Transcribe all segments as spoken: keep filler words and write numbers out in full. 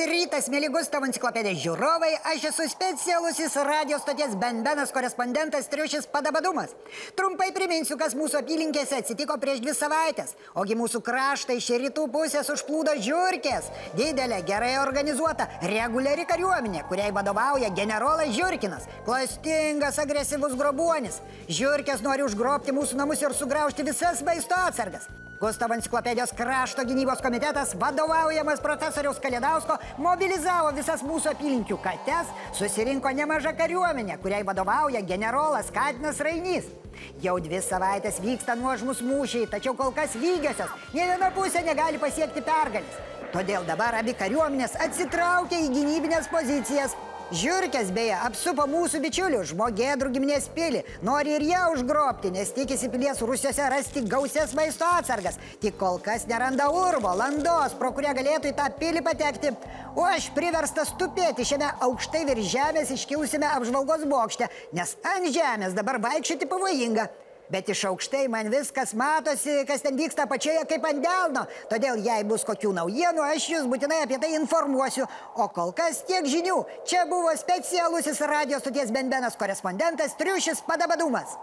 rytas, mėly Gustavo enciklopedijos žiūrovai, aš esu specialusis radio stoties Ben-Benas korespondentas Triušis Padabadumas. Trumpai priminsiu, kas mūsų apylinkėse atsitiko prieš dvi savaitės. Ogi mūsų kraštai iš rytų pusės užplūdo žiurkės. Didelė, gerai organizuota, reguliari kariuomenė, kuriai vadovauja generolas Žiurkinas. Klastingas, agresyvus grobuonis. Žiurkės nori užgrobti mūsų namus ir sugraužti visas maisto atsargas. Gustavo enciklopedijos krašto gynybos komitetas, vadovaujamas profesoriaus Kalėdausko, mobilizavo visas mūsų apylinkių kates, susirinko nemaža kariuomenė, kuriai vadovauja generolas Katinas Rainys. Jau dvi savaitės vyksta nuožmus mūšiai, tačiau kol kas lygiosios, nė viena pusė negali pasiekti pergalės. Todėl dabar abi kariuomenės atsitraukia į gynybinės pozicijas. Žiurkės beje apsupo mūsų bičiulių Žmogėdrų giminės pilį. Nori ir ją užgrobti, nes tikisi pilies rūsiuose rasti gausias maisto atsargas. Tik kol kas neranda urvo, landos, pro kurią galėtų į tą pilį patekti. O aš priverstas tupėti šiame aukštai virš žemės iškilusime apžvalgos bokšte, nes ant žemės dabar vaikščioti pavojinga. Bet iš aukštai man viskas matosi, kas ten vyksta pačioje kaip ant delno. Todėl, jei bus kokių naujienų, aš jūs būtinai apie tai informuosiu. O kol kas tiek žinių. Čia buvo specialusis radio stoties Ben-Benas korespondentas Triušis Padabadumas.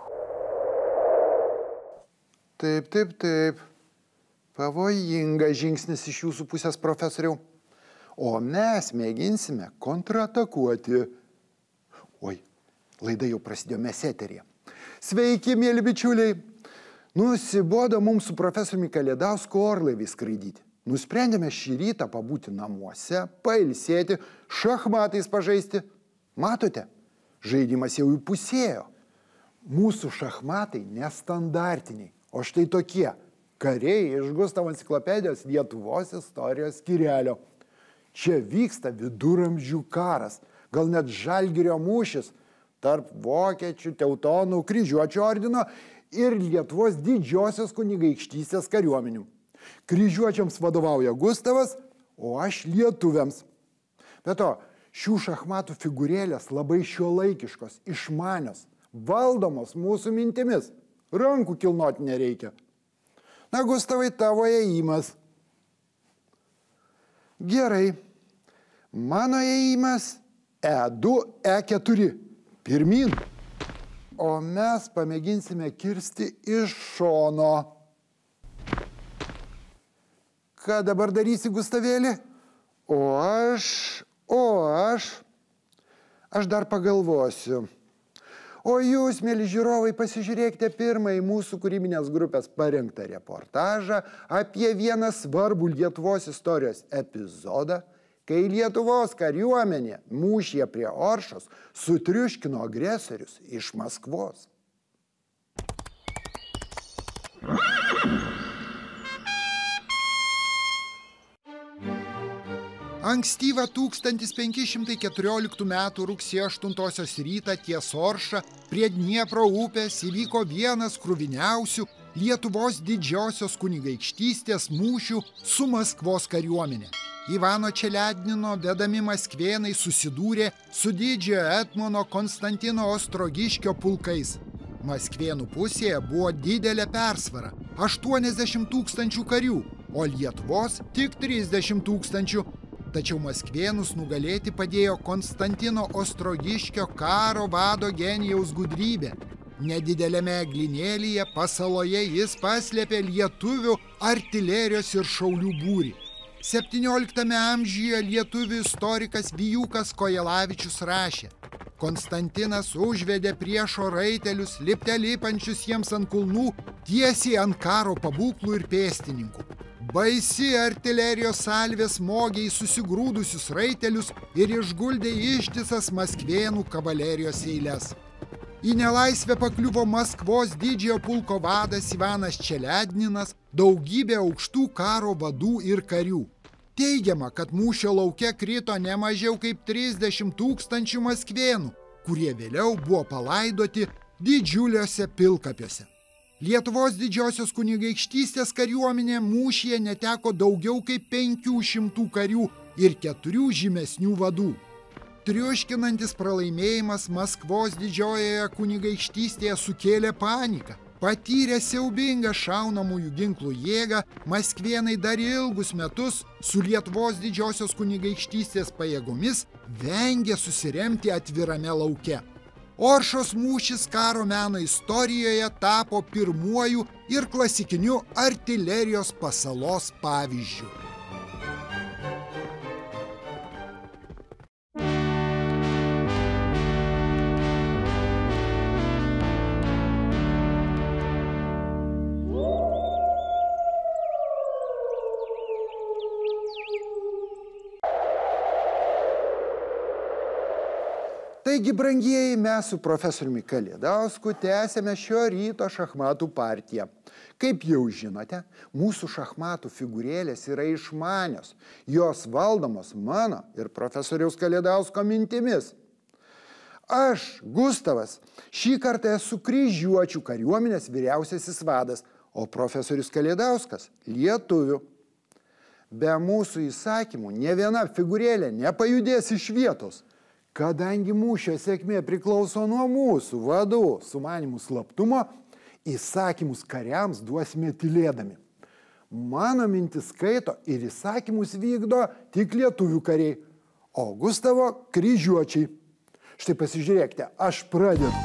Taip, taip, taip. Pavojingas žingsnis iš jūsų pusės, profesoriau. O mes mėginsime kontratakuoti. Oi, laida jau prasidėjo, mes eteryje. Sveiki, mėly bičiuliai. Nusibodo mums su profesoriumi Kalėdausku orlaivį skraidyti. Nusprendėme šį rytą pabūti namuose, pailsėti, šachmatais pažaisti. Matote, žaidimas jau įpusėjo. Mūsų šachmatai nestandartiniai, o štai tokie kariai iš Gustavo enciklopedijos Lietuvos istorijos skyrelio. Čia vyksta viduramžių karas, gal net Žalgirio mūšis tarp vokiečių, teutonų, kryžiuočių ordino ir Lietuvos didžiosios kunigaikštystės kariuomenių. Kryžiuočiams vadovauja Gustavas, o aš lietuviams. Be to, šių šachmatų figūrėlės labai šiuolaikiškos, išmanios, valdomos mūsų mintimis. Rankų kilnoti nereikia. Na, Gustavai, tavo ėjimas. Gerai. Mano ėjimas E du, E keturi. Pirmin. O mes pamėginsime kirsti iš šono. Ką dabar darysi, Gustavėlį? O aš, o aš, aš dar pagalvosiu. O jūs, mėly žiūrovai, pasižiūrėkite pirmąjį mūsų kūrybinės grupės parengtą reportažą apie vieną svarbų Lietuvos istorijos epizodą, kai Lietuvos kariuomenė mūšyje prie Oršos sutriuškino agresorius iš Maskvos. Ankstyvą tūkstantis penki šimtai keturioliktų metų rugsėjo aštuntosios rytą ties Orša prie Dniepro upės įvyko vienas kruviniausių Lietuvos didžiosios kunigaikštystės mūšių su Maskvos kariuomenė. Ivano Čelednino vedami maskvėnai susidūrė su didžiojo etmono Konstantino Ostrogiškio pulkais. Maskvėnų pusėje buvo didelė persvara – aštuoniasdešimt tūkstančių karių, o Lietuvos tik trisdešimt tūkstančių. Tačiau maskvėnus nugalėti padėjo Konstantino Ostrogiškio karo vado genijaus gudrybė. Nedidelėme eglinėlyje pasaloje jis paslėpė lietuvių artilerijos ir šaulių būrį. septynioliktame amžiuje lietuvių istorikas Vijūkas Kojelavičius rašė: Konstantinas užvedė priešo raitelius, lipte lipančius jiems ant kulnų, tiesiai ant karo pabūklų ir pėstininkų. Baisi artilerijos salvė smogė į susigrūdusius raitelius ir išguldė ištisas maskvėnų kavalerijos eiles. Į nelaisvę pakliuvo Maskvos didžiojo pulko vadas Ivanas Čeledninas, daugybė aukštų karo vadų ir karių. Teigiama, kad mūšio lauke krito ne mažiau kaip trisdešimt tūkstančių maskvėnų, kurie vėliau buvo palaidoti didžiuliuose pilkapiuose. Lietuvos didžiosios kunigaikštystės kariuomenė mūšyje neteko daugiau kaip penkių šimtų karių ir keturių žymesnių vadų. Triuškinantis pralaimėjimas Maskvos didžiojoje kunigaikštystėje sukėlė paniką. Patyrę siaubingą šaunamųjų ginklų jėgą, maskvėnai dar ilgus metus su Lietuvos didžiosios kunigaikštystės pajėgomis vengė susiremti atvirame lauke. Oršos mūšis karo meno istorijoje tapo pirmuoju ir klasikiniu artilerijos pasalos pavyzdžiu. Taigi, brangieji, mes su profesoriumi Kalėdausku tęsėme šio ryto šachmatų partiją. Kaip jau žinote, mūsų šachmatų figūrėlės yra išmanios. Jos valdomos mano ir profesoriaus Kalėdausko mintimis. Aš, Gustavas, šį kartą esu kryžiuočių kariuomenės vyriausiasis vadas, o profesorius Kalėdauskas – lietuvių. Be mūsų įsakymų nė viena figūrėlė nepajudės iš vietos. Kadangi mūšio sėkmė priklauso nuo mūsų vadų sumanimų slaptumo, įsakymus kariams duosime tylėdami. Mano mintis skaito ir įsakymus vykdo tik lietuvių kariai, o Gustavo kryžiuočiai. Štai pasižiūrėkite, aš pradedu.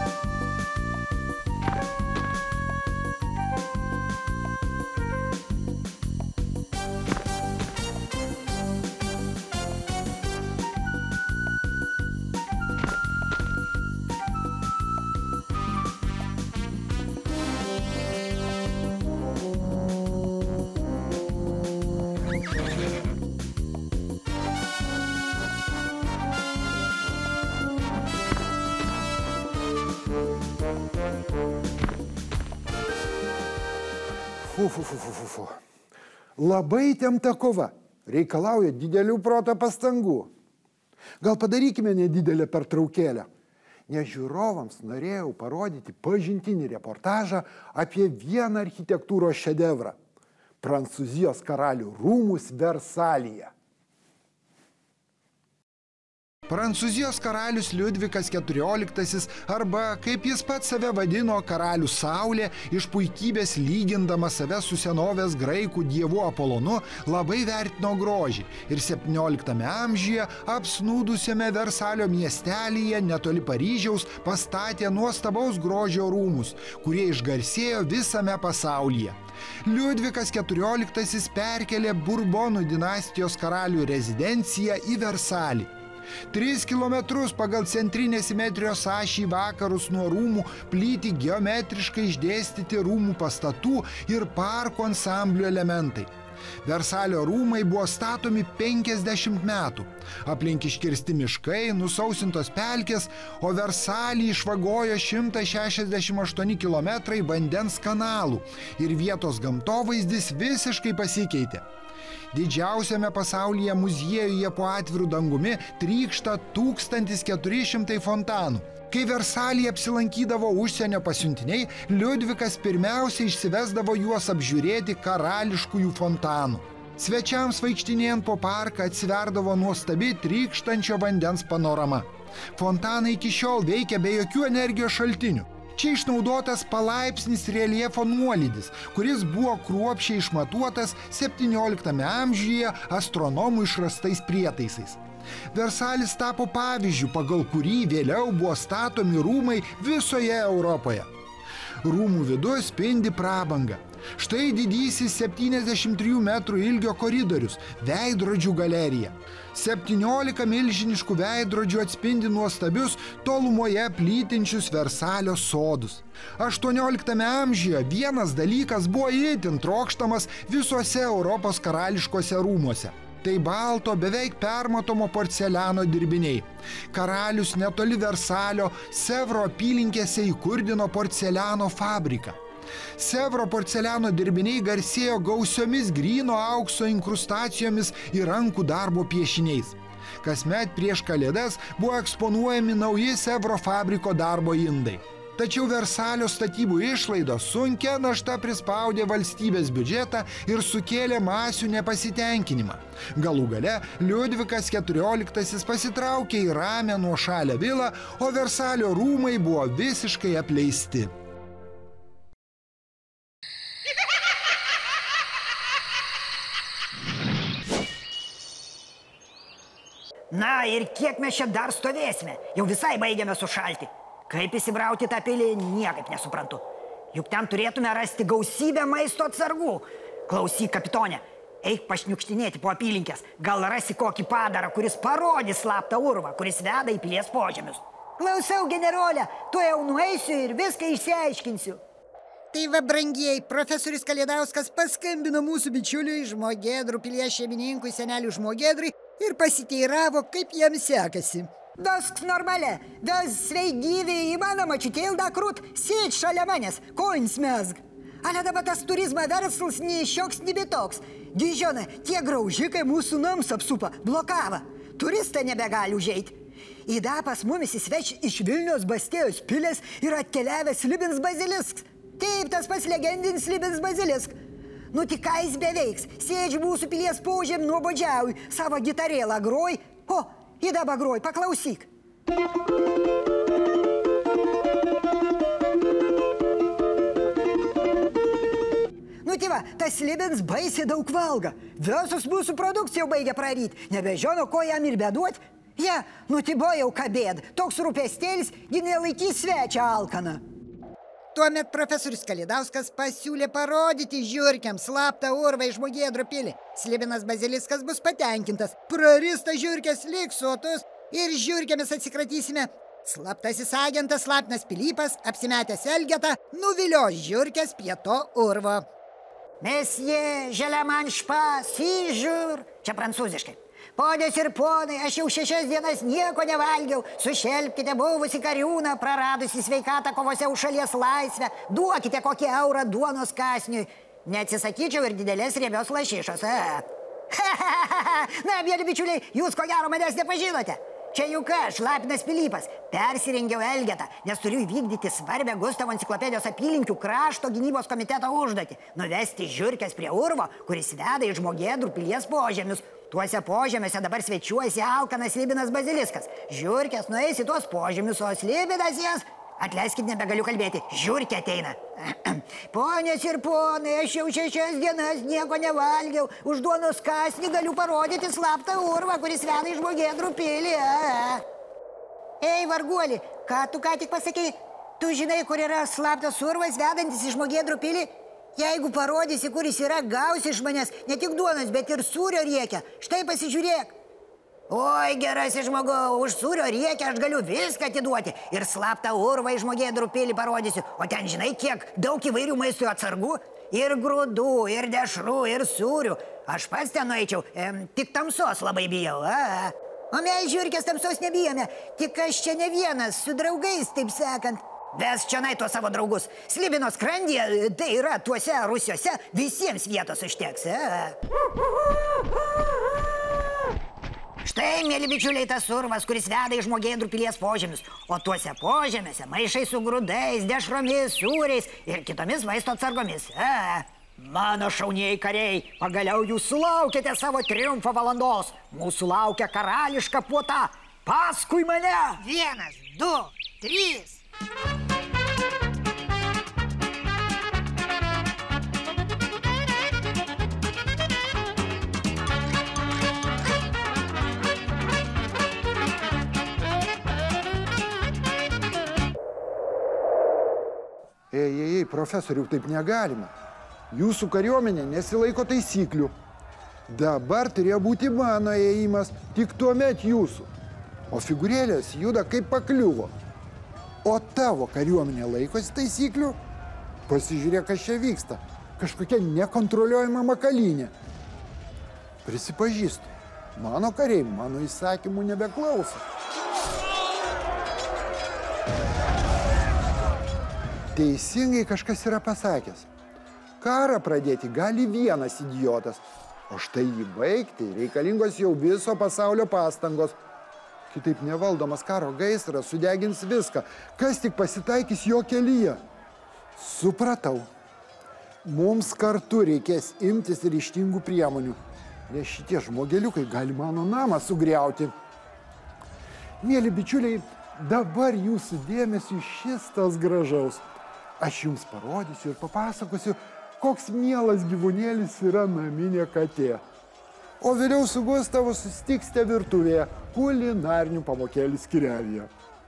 Fu, fu, fu, fu, fu, fu. Labai įtempta kova, reikalauja didelių proto pastangų. Gal padarykime nedidelę pertraukėlę, nes žiūrovams norėjau parodyti pažintinį reportažą apie vieną architektūros šedevrą – Prancūzijos karalių rūmus Versalyje. Prancūzijos karalius Liudvikas keturioliktasis arba, kaip jis pats save vadino, karalius Saulė, iš puikybės lygindamas save su senovės graikų dievu Apolonu, labai vertino grožį ir septynioliktame amžiuje apsnūdusiame Versalio miestelyje netoli Paryžiaus pastatė nuostabaus grožio rūmus, kurie išgarsėjo visame pasaulyje. Liudvikas keturioliktasis perkelė Burbonų dinastijos karalių rezidenciją į Versalį. Tris kilometrus pagal centrinės simetrijos ašį vakarus nuo rūmų plyti geometriškai išdėstyti rūmų pastatų ir parko ansamblių elementai. Versalio rūmai buvo statomi penkiasdešimt metų. Aplink iškirsti miškai, nusausintos pelkės, o Versalį išvagojo šimtas šešiasdešimt aštuoni kilometrai vandens kanalų ir vietos gamtovaizdis visiškai pasikeitė. Didžiausiame pasaulyje muziejuje po atvirų dangumi trykšta tūkstantis keturi šimtai fontanų. Kai Versalyje apsilankydavo užsienio pasiuntiniai, Liudvikas pirmiausia išsivesdavo juos apžiūrėti karališkųjų fontanų. Svečiams vaikštinėjant po parką atsiverdavo nuostabi trykštančio vandens panorama. Fontanai iki šiol veikia be jokių energijos šaltinių. Čia išnaudotas palaipsnis reljefo nuolydis, kuris buvo kruopščiai išmatuotas septynioliktame amžiuje astronomų išrastais prietaisais. Versalis tapo pavyzdžiu, pagal kurį vėliau buvo statomi rūmai visoje Europoje. Rūmų vidus spindi prabanga. Štai didysis septyniasdešimt trijų metrų ilgio koridorius – veidrodžių galerija. septyniolika milžiniškų veidrodžių atspindi nuostabius tolumoje plytinčius Versalio sodus. aštuonioliktame amžiuje vienas dalykas buvo itin trokštamas visuose Europos karališkose rūmuose. Tai balto, beveik permatomo porceliano dirbiniai. Karalius netoli Versalio Sevro apylinkėse įkurdino porceliano fabriką. Sevro porceliano dirbiniai garsėjo gausiomis gryno aukso inkrustacijomis ir rankų darbo piešiniais. Kasmet prieš Kalėdas buvo eksponuojami nauji Sevro fabriko darbo indai. Tačiau Versalio statybų išlaidos sunkia našta prispaudė valstybės biudžetą ir sukėlė masių nepasitenkinimą. Galų gale Liudvikas keturioliktasis pasitraukė į ramią nuošalią vilą, o Versalio rūmai buvo visiškai apleisti. Na ir kiek mes čia dar stovėsime? Jau visai baigėme sušalti. Kaip įsibrauti tą pilį, niekaip nesuprantu. Juk ten turėtume rasti gausybę maisto atsargų. Klausyk, kapitonė, eik pašniukštinėti po apylinkės. Gal rasi kokį padarą, kuris parodys slaptą urvą, kuris veda į pilies požemius. Klausau, generolė, tu jau nueisiu ir viską išsiaiškinsiu. Tai va, brangieji, profesorius Kalėdauskas paskambino mūsų bičiuliui Žmogėdrų pilies šeimininkui seneliui Žmogėdrui ir pasiteiravo, kaip jam sekasi. Dask normale, das sveigyviai į mano mačiutėldą krūt, sėd šalia manęs, koins mesg. Ale dabar tas turizmo verslas nei šioks, nei betoks. Dižona, tie graužikai mūsų nams apsupa, blokava. Turistai nebegali užeiti. Įda pas mumis įsveč iš Vilniaus Bastėjos pilės ir atkeliavęs Slibins bazilisks. Taip, tas pats legendinis Slibins bazilisk. Nu tik ką jis beveiks, sėdži mūsų pilies požem nuobodžiauj, savo gitarėlą groj. O, į dabar groj, paklausyk. Nu tai va, tas Slibins baisiai daug valga. Visus mūsų produkciją baigia praryt, nebežino, ko jam ir beduot. Ja, nu tai buvo jau kabėd, toks rūpestėlis, gi nelaikys svečią alkaną. Tuomet profesorius Kalėdauskas pasiūlė parodyti žiurkiams slaptą urvą iš Žmogėdrų pilį. Slibinas baziliskas bus patenkintas, prarista žiurkės liks sotus ir žiurkėmis atsikratysime. Slaptasis agentas Lapinas Pilypas, apsimetęs Elgetą, nuvilios žiurkės prie to urvo. Mesjė, želeman špa, sižur. Čia prancūziškai. Ponios ir ponai, aš jau šešias dienas nieko nevalgiau. Sušelpkite buvusi kariūną, praradusi sveikatą kovose už šalies laisvę. Duokite kokį eurą duonos kasniui. Neatsisakyčiau ir didelės riebios lašišos. Na, mėly bičiuliai, jūs ko gero manęs nepažinote. Čia juk aš, Lapinas Pilypas, persirengiau Elgetą, nes turiu įvykdyti svarbę Gustavo enciklopedijos apylinkių krašto gynybos komiteto užduotį – nuvesti žiurkės prie urvo, kuris veda į Žmogėdrų pilies požemius. Tuose požemiuose dabar svečiuojasi alkanas Slibinas baziliskas. Žiurkės nueis į tuos požemius, o Slibinas jas... Atleiskit, nebegaliu kalbėti. Žiurkė ateina. Ponios ir ponai, aš jau šešias dienas nieko nevalgiau. Už duonos kasnį galiu parodyti slaptą urvą, kuris veda į Žmogėdrų pilį. Ei, varguoli, ką tu ką tik pasakei? Tu žinai, kur yra slaptas urvas vedantis į Žmogėdrų pilį? Jeigu parodysi, kur jis yra, gausi iš manęs ne tik duonos, bet ir sūrio riekę. Štai pasižiūrėk. Oi, gerasis žmogau, už sūrio riekę aš galiu viską atiduoti. Ir slaptą urvą į Žmogėdrų pilį parodysiu. O ten žinai, kiek daug įvairių maisto atsargų. Ir grūdų, ir dešrų, ir sūrių. Aš pats ten nueičiau, e, tik tamsos labai bijau. A. O mes žiurkės tamsos nebijome. Tik aš čia ne vienas, su draugais, taip sakant. Ves čionai tuos savo draugus. Slibino skrandyje, tai yra tuose rūsiuose, visiems vietos užteks. A. Štai, mėly bičiuliai, tas urvas, kuris veda į Žmogėdrų pilies požemius. O tuose požemiuose maišai su grūdais, dešromis, sūriais ir kitomis maisto atsargomis. A, mano šaunieji kariai, pagaliau jūs sulaukėte savo triumfo valandos. Mūsų laukia karališka puota. Paskui mane! Vienas, du, trys. Ei, ei, ei, profesoriau, taip negalima. Jūsų kariuomenė nesilaiko taisyklių. Dabar turėjo būti mano ėjimas, tik tuomet jūsų. O figūrėlės juda kaip pakliuvo. O tavo kariuomenė laikosi taisyklių? Pasižiūrėk, kas čia vyksta. Kažkokia nekontroliuojama makalynė. Prisipažįstu, mano kariai mano įsakymų nebeklauso. Teisingai kažkas yra pasakęs. Karą pradėti gali vienas idiotas, o štai jį baigti reikalingos jau viso pasaulio pastangos. Kitaip nevaldomas karo gaisras sudegins viską, kas tik pasitaikys jo kelyje. Supratau. Mums kartu reikės imtis ryžtingų priemonių, nes šitie žmogeliukai gali mano namą sugriauti. Mėly bičiuliai, dabar jūsų dėmesiu šis tas gražaus. Aš jums parodysiu ir papasakosiu, koks mielas gyvūnėlis yra naminė katė. O vėliau su Gustavu susitiksite virtuvėje kulinarinių pamokėlių skyrelyje.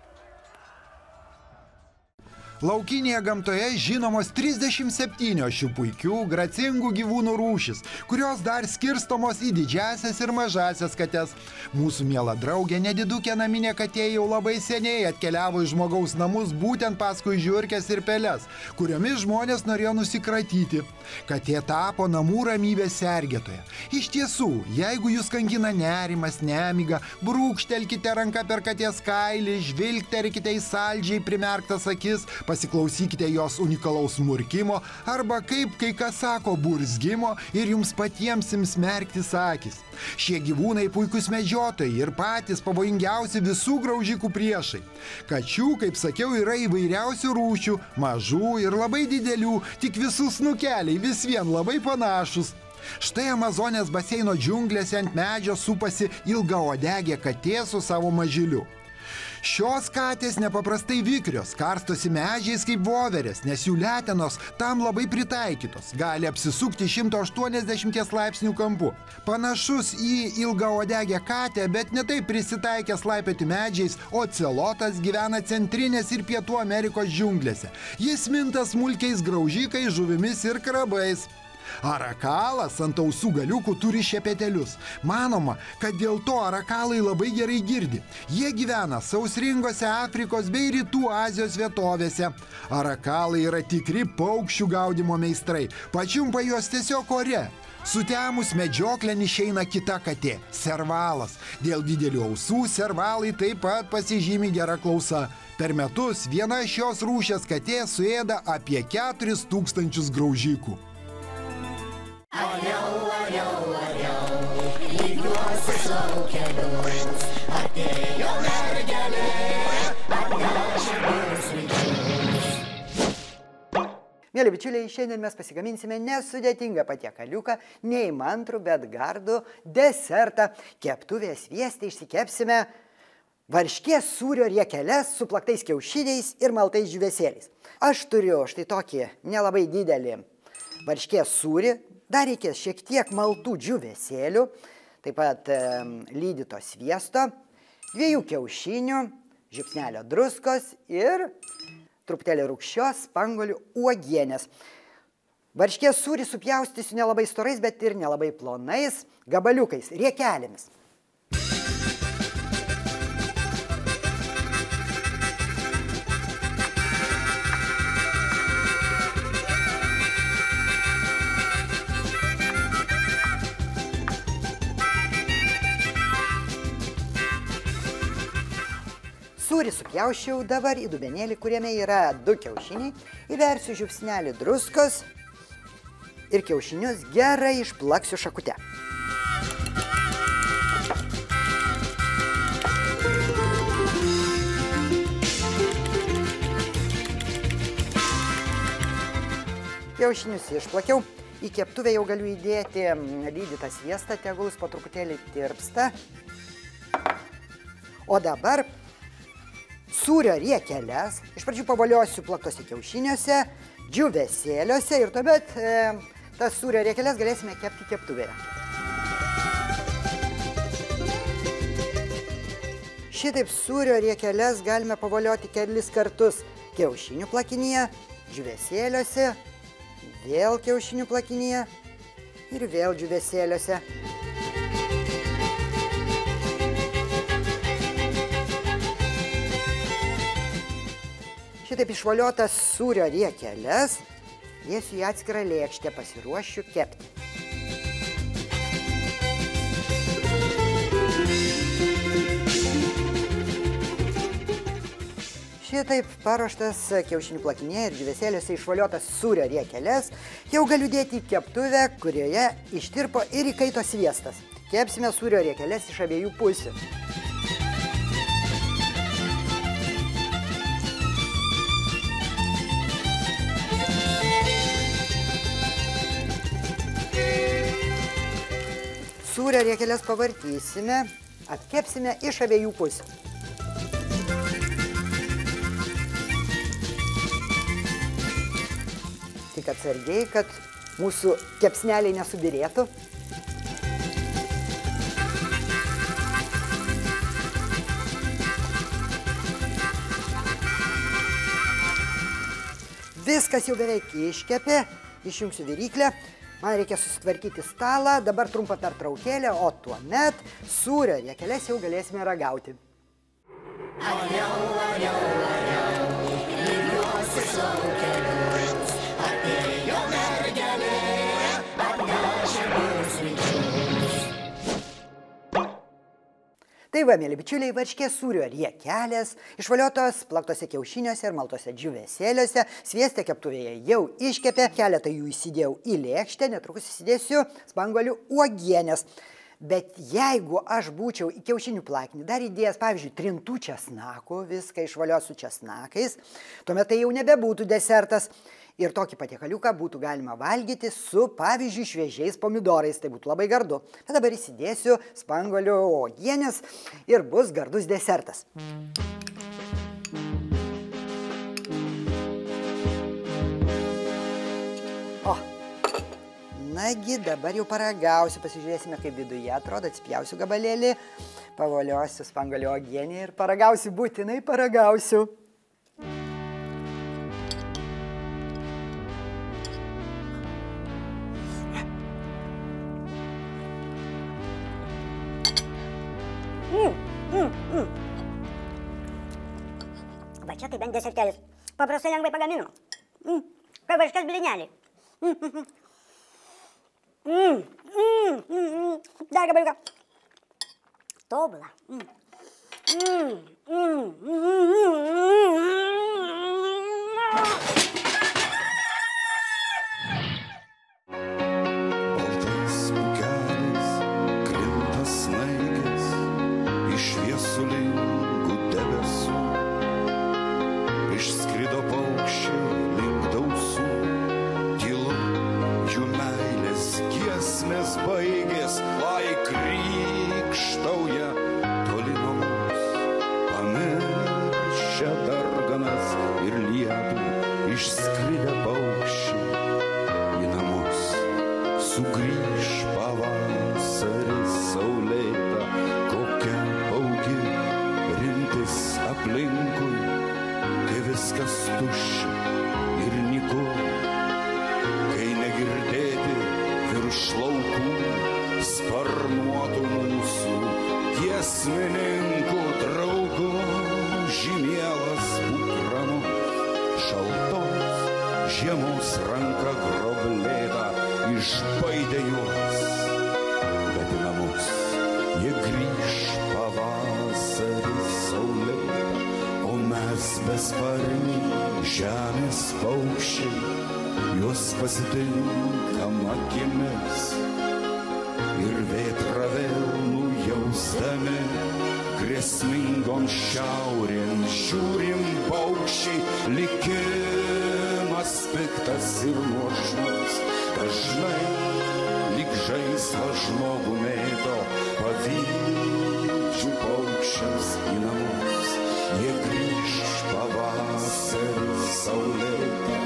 Laukinėje gamtoje žinomos trisdešimt septynios šių puikių, gracingų gyvūnų rūšis, kurios dar skirstomos į didžiasias ir mažasias kates. Mūsų miela draugė nedidukė naminė katė jau labai seniai atkeliavo į žmogaus namus būtent paskui žiurkes ir peles, kuriomis žmonės norėjo nusikratyti. Katė tapo namų ramybės sergėtoja. Iš tiesų, jeigu jūs kankina nerimas, nemiga, brūkštelkite ranką per katės kailį, žvilgterkite į saldžiai primerktas akis, pasiklausykite jos unikalaus murkimo arba, kaip kai kas sako, burzgimo ir jums patiems ims merktis akis. Šie gyvūnai puikus medžiotojai ir patys pavojingiausi visų graužikų priešai. Kačių, kaip sakiau, yra įvairiausių rūšių, mažų ir labai didelių, tik visų snukeliai vis vien labai panašus. Štai Amazonės baseino džiunglėse ant medžio supasi ilgaodegė katė su savo mažyliu. Šios katės nepaprastai vikrios, karstosi medžiais kaip voverės, nes jų letenos tam labai pritaikytos, gali apsisukti šimto aštuoniasdešimties laipsnių kampu. Panašus į ilgaodegę katę, bet ne taip prisitaikęs laipioti medžiais, ocelotas gyvena Centrinės ir Pietų Amerikos džiunglėse. Jis minta smulkiais graužikais, žuvimis ir krabais. Arakalas ant ausų galiukų turi šepetelius. Manoma, kad dėl to arakalai labai gerai girdi. Jie gyvena sausringose Afrikos bei Rytų Azijos vietovėse. Arakalai yra tikri paukščių gaudymo meistrai. Pačiumpa juos tiesiog ore. Sutemus medžioklėn išeina kita katė – servalas. Dėl didelių ausų servalai taip pat pasižymi gera klausa. Per metus viena šios rūšies katė suėda apie keturis tūkstančius graužikų. Aliau, aliau, aliau, lygiuosius laukelius, atėjo mergelė, atnešė pusryčius. Mėly bičiuliai, šiandien mes pasigaminsime nesudėtingą patiekaliuką, neįmantrų, bet gardų desertą. Keptuvėje svieste išsikepsime varškės sūrio riekeles su plaktais kiaušiniais ir maltais džiūvėsėliais. Aš turiu štai tokį nelabai didelį varškės sūrį. Dar reikės šiek tiek maltų džiūvėsėlių, taip pat e, lydyto sviesto, dviejų kiaušinių, žiupsnelio druskos ir truputėlį rūgščios spanguolių uogienės. Varškės sūrį supjaustysiu nelabai storais, bet ir nelabai plonais gabaliukais, riekelėmis. Sūrį supjaušiau, dabar į dubenėlį, kuriame yra du kiaušiniai, įversiu žiupsnelį druskos ir kiaušinius gerai išplaksiu šakute. Kiaušinius išplakiau, į keptuvę jau galiu įdėti lydytą sviestą, tegul jis po truputėlį tirpsta. O dabar sūrio riekeles, iš pradžių pavoliosiu plaktose kiaušiniuose, džiūvėsėliuose ir tuomet e, tas sūrio riekeles galėsime kepti keptuvėje. Šitaip sūrio riekeles galime pavolioti kelis kartus kiaušinių plakinyje, džiūvėsėliuose, vėl kiaušinių plakinyje ir vėl džiūvėsėliuose. Šitaip išvaliotas sūrio riekeles dėsiu į atskirą lėkštę, pasiruošiu kepti. Šitaip paruoštas kiaušinių plakinyje ir džiūvėsėliuose išvaliotas sūrio riekeles jau galiu dėti į keptuvę, kurioje ištirpo ir įkaito sviestas. Kepsime sūrio riekeles iš abiejų pusių. Sūrio riekeles pavartysime, atkepsime iš abiejų pusių. Tik atsargiai, kad mūsų kepsneliai nesubirėtų. Viskas jau beveik iškepė. Išjungsiu viryklę. Man reikia susitvarkyti stalą. Dabar trumpa pertraukėlė, o tuomet sūrio riekeles jau galėsime ragauti. Ariau, ariau, ariau, lygiuosis laukelius, atėjo mergelė, atnešė mums minčius. Tai va, mėly bičiuliai, varškės sūrio riekelės, išvaliotos plaktose kiaušiniuose ir maltose džiūvėsėliuose, svieste keptuvėje jau iškepė, keletą jų įsidėjau į lėkštę, netrukus įsidėsiu spanguolių uogienės. Bet jeigu aš būčiau į kiaušinių plakinį dar įdėjęs, pavyzdžiui, trintų česnakų, viską išvaliosiu česnakais, tuomet tai jau nebebūtų desertas. Ir tokį patiekaliuką būtų galima valgyti su, pavyzdžiui, šviežiais pomidorais. Tai būtų labai gardu. Bet dabar įsidėsiu spanguolių uogienės ir bus gardus desertas. O, nagi, dabar jau paragausiu. Pasižiūrėsime, kaip viduje atrodo. Atspjausiu gabalėlį, pavoliosiu spanguolių uogienę ir paragausiu, būtinai paragausiu. Mm, mm, mm. Va čia tai bent desertelis. Paprastai lengvai pagaminu. Mm, kaip varškės blyneliai. Mm, mm, mm, mm, mm. Dar gabaliuką. Tobula. Mm. Mm, mm, mm, Baltais pūkeliais krinta snaigės iš šviesulingų debesų. Išskrido paukščiai link dausų, tylu jų meilės giesmės baigės, lai krykštauja toli nuo mūs. Pamiršę darganas ir lietų, išskridę paukščiai į namus. Sugrįž pavasaris saulėta, kokia augi rimtis aplinkui, kai viskas tuščia ir nyku, kai negirdėti virš laukų sparnuotų mūsų giesmininkų draugų. Žymielas būk ramus, šaltos žiemos ranka groblėta išbaidė juos, bet į namus jie grįž pavasaris saulėta, o mes besparniai žemės paukščiai juos pasitinkam akimis ir vėtra vėl nujausdami grėsmingom šiaurėn žiūrim paukščiai. Likimas piktas ir nuožmus dažnai lyg žaislą žmogų mėto, pavydžiu paukščiams į namus, jie grįž pavasarį saulėtą.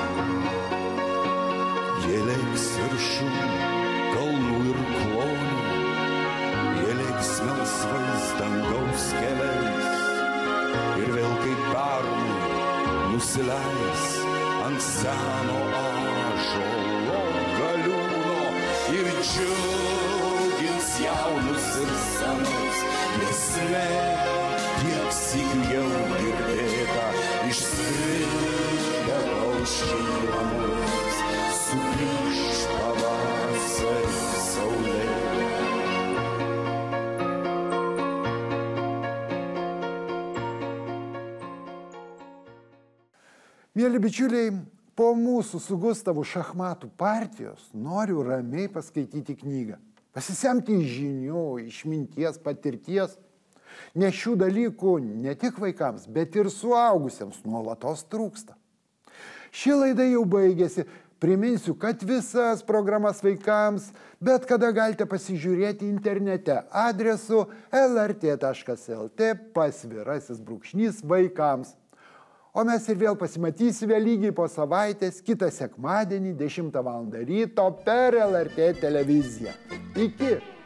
Jie lėks viršum kalnų ir klonių, jie lėks melsvais dangaus keliais ir vėl kaip pernai nusileis ant seno ąžuolo galiūno ir džiugins jaunus ir senus. Giesmė tiek sykių jau girdėta, išskridę paukščiai į namus, sugrįž pavasarį saulėtą. Mėly bičiuliai, po mūsų su Gustavu šachmatų partijos noriu ramiai paskaityti knygą. Pasisemti žinių, išminties, patirties. Nes šių dalykų ne tik vaikams, bet ir suaugusiems nuolatos trūksta. Ši laida jau baigėsi. Priminsiu, kad visas programas vaikams bet kada galite pasižiūrėti internete adresu el er tė taškas el tė pasvirasis brūkšnys vaikams. O mes ir vėl pasimatysime lygiai po savaitės, kitą sekmadienį, dešimtą valandą ryto per el er tė televiziją. Iki!